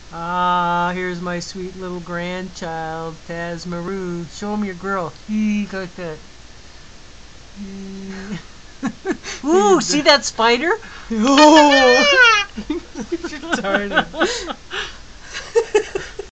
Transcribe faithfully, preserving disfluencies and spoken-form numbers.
Ah, here's my sweet little grandchild, Taz Maru. Show him your girl. He got that. Ooh, see that spider? Oh! Retarded.